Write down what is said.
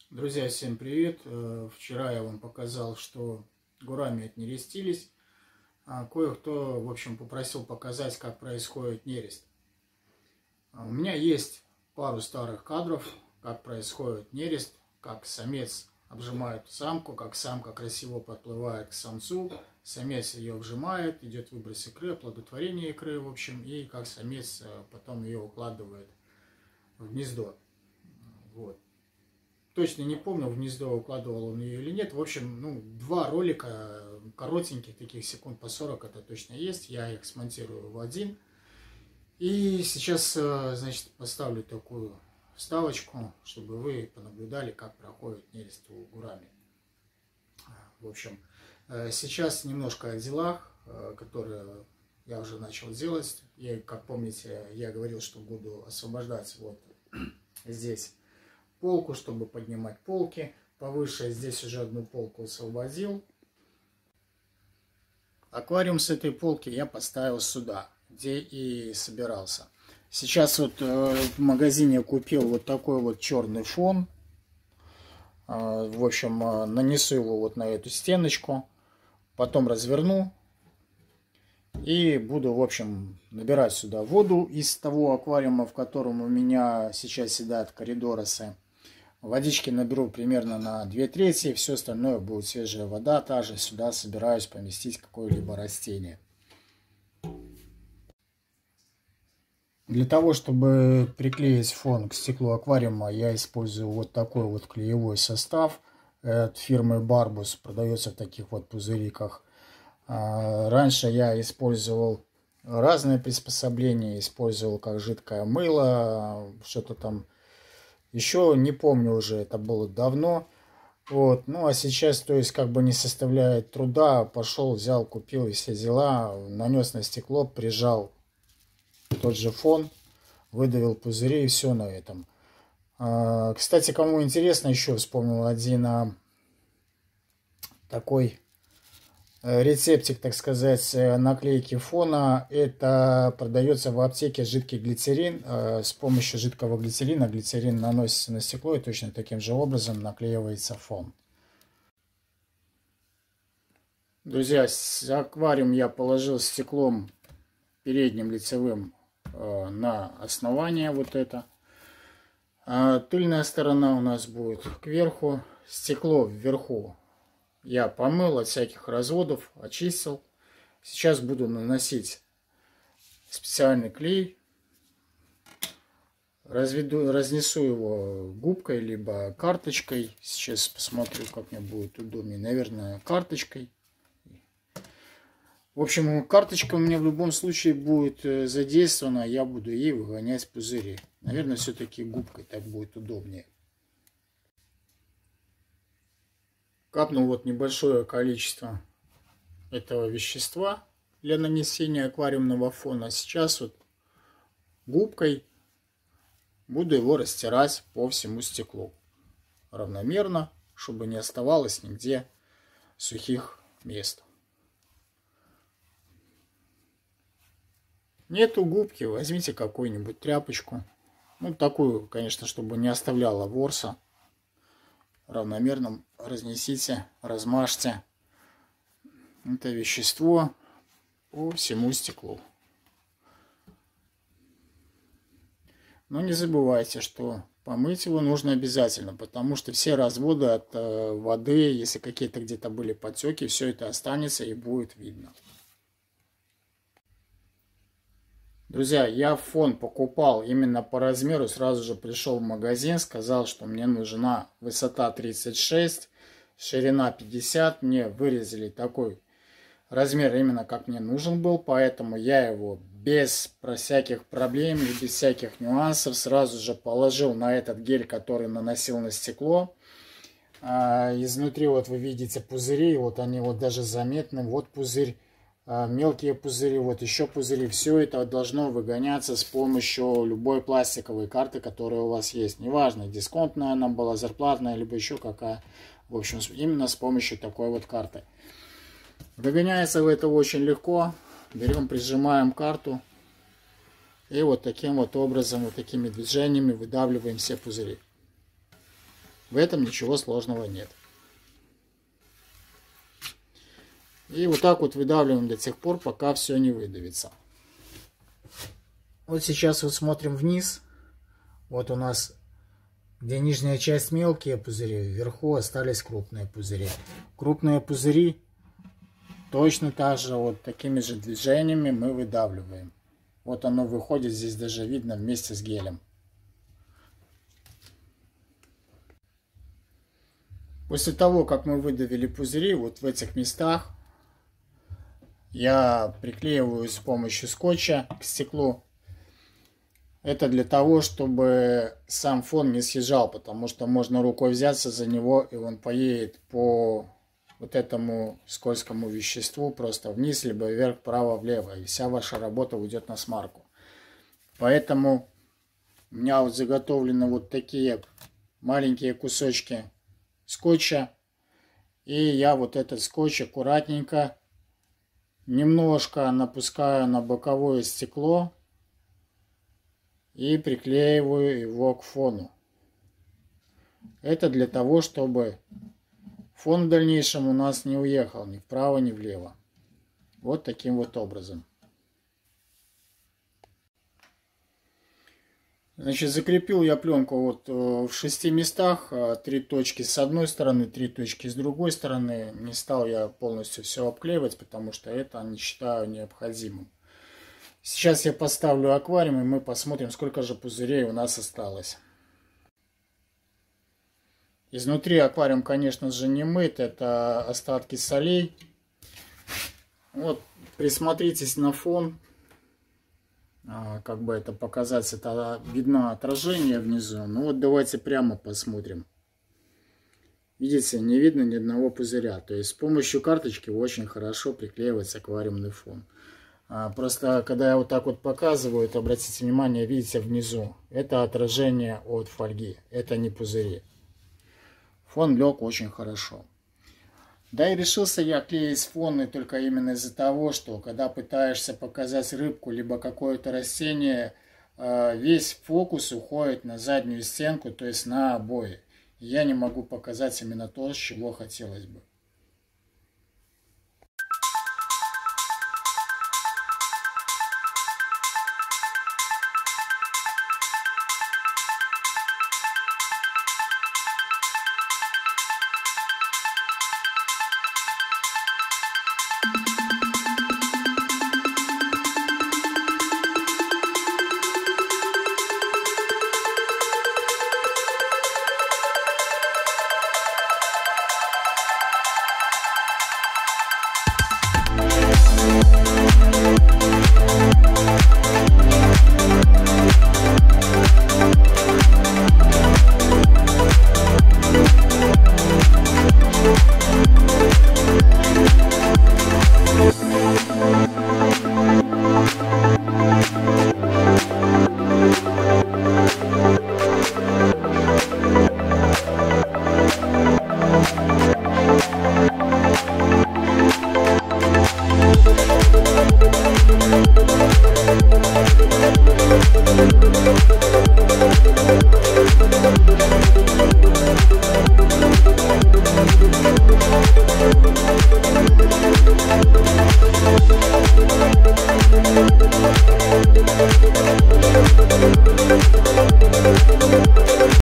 Друзья, всем привет! Вчера я вам показал, что гурами отнерестились. Кое-кто, в общем, попросил показать, как происходит нерест. У меня есть пару старых кадров, как происходит нерест, как самец обжимает самку, как самка красиво подплывает к самцу, самец ее обжимает, идет выброс икры, оплодотворение икры, в общем, и как самец потом ее укладывает в гнездо. Вот. Точно не помню, в гнездо укладывал он ее или нет. В общем, два ролика коротеньких, таких секунд по 40, это точно есть. Я их смонтирую в один. И сейчас, значит, поставлю такую вставочку, чтобы вы понаблюдали, как проходит нерест у гурами. В общем, сейчас немножко о делах, которые я уже начал делать. И, как помните, я говорил, что буду освобождать вот здесь полку, чтобы поднимать полки повыше. Здесь уже одну полку освободил. Аквариум с этой полки я поставил сюда, где и собирался. Сейчас вот в магазине купил вот такой вот черный фон. В общем, нанесу его вот на эту стеночку, потом разверну и буду, в общем, набирать сюда воду из того аквариума, в котором у меня сейчас сидят коридоросы. Водички наберу примерно на 2/3, все остальное будет свежая вода. Также сюда собираюсь поместить какое-либо растение. Для того, чтобы приклеить фон к стеклу аквариума, я использую вот такой вот клеевой состав от фирмы Barbus. Продается в таких вот пузыриках. Раньше я использовал разные приспособления. Использовал как жидкое мыло, что-то там еще не помню уже, это было давно. Вот. Ну а сейчас, то есть, как бы не составляет труда. Пошел, взял, купил и все дела. Нанес на стекло, прижал тот же фон, выдавил пузыри и все на этом. Кстати, кому интересно, еще вспомнил один такой рецептик, так сказать, наклейки фона. Это продается в аптеке жидкий глицерин. С помощью жидкого глицерина глицерин наносится на стекло и точно таким же образом наклеивается фон. Друзья, аквариум я положил стеклом передним лицевым на основание вот это. Тыльная сторона у нас будет кверху, стекло вверху. Я помыл от всяких разводов, очистил. Сейчас буду наносить специальный клей. Разнесу его губкой, либо карточкой. Сейчас посмотрю, как мне будет удобнее. Наверное, карточкой. В общем, карточка у меня в любом случае будет задействована. Я буду ей выгонять пузыри. Наверное, все-таки губкой так будет удобнее. Капнул вот небольшое количество этого вещества для нанесения аквариумного фона. Сейчас вот губкой буду его растирать по всему стеклу равномерно, чтобы не оставалось нигде сухих мест. Нету губки, возьмите какую-нибудь тряпочку. Ну, такую, конечно, чтобы не оставляла ворса. Равномерно разнесите, размажьте это вещество по всему стеклу. Но не забывайте, что помыть его нужно обязательно, потому что все разводы от воды, если какие-то где-то были потеки, все это останется и будет видно. Друзья, я фон покупал именно по размеру, сразу же пришел в магазин, сказал, что мне нужна высота 36, ширина 50, мне вырезали такой размер именно как мне нужен был, поэтому я его без всяких проблем и без всяких нюансов сразу же положил на этот гель, который наносил на стекло. Изнутри вот вы видите пузыри, вот они вот даже заметны, вот пузырь. Мелкие пузыри, вот еще пузыри, все это должно выгоняться с помощью любой пластиковой карты, которая у вас есть. Неважно, дисконтная она была, зарплатная, либо еще какая. В общем, именно с помощью такой вот карты. Выгоняется это очень легко. Берем, прижимаем карту. И вот таким вот образом, вот такими движениями выдавливаем все пузыри. В этом ничего сложного нет. И вот так вот выдавливаем до тех пор, пока все не выдавится. Вот сейчас вот смотрим вниз. Вот у нас, где нижняя часть мелкие пузыри, вверху остались крупные пузыри. Крупные пузыри точно так же вот такими же движениями мы выдавливаем. Вот оно выходит, здесь даже видно вместе с гелем. После того, как мы выдавили пузыри, вот в этих местах я приклеиваю с помощью скотча к стеклу. Это для того, чтобы сам фон не съезжал, потому что можно рукой взяться за него, и он поедет по вот этому скользкому веществу просто вниз, либо вверх, вправо, влево, и вся ваша работа уйдет на смарку. Поэтому у меня вот заготовлены вот такие маленькие кусочки скотча, и я вот этот скотч аккуратненько немножко напускаю на боковое стекло и приклеиваю его к фону. Это для того, чтобы фон в дальнейшем у нас не уехал ни вправо, ни влево. Вот таким вот образом. Значит, закрепил я пленку вот в 6 местах, 3 точки с одной стороны, 3 точки с другой стороны. Не стал я полностью все обклеивать, потому что это не считаю необходимым. Сейчас я поставлю аквариум, и мы посмотрим, сколько же пузырей у нас осталось. Изнутри аквариум, конечно же, не мыт, это остатки солей. Вот, присмотритесь на фон. Как бы это показать, это видно отражение внизу. Ну вот давайте прямо посмотрим. Видите, не видно ни одного пузыря. То есть с помощью карточки очень хорошо приклеивается аквариумный фон. Просто когда я вот так вот показываю, то обратите внимание, видите внизу, это отражение от фольги, это не пузыри. Фон лег очень хорошо. Да и решился я клеить фоны только именно из-за того, что когда пытаешься показать рыбку либо какое-то растение, весь фокус уходит на заднюю стенку, то есть на обои. И я не могу показать именно то, чего хотелось бы.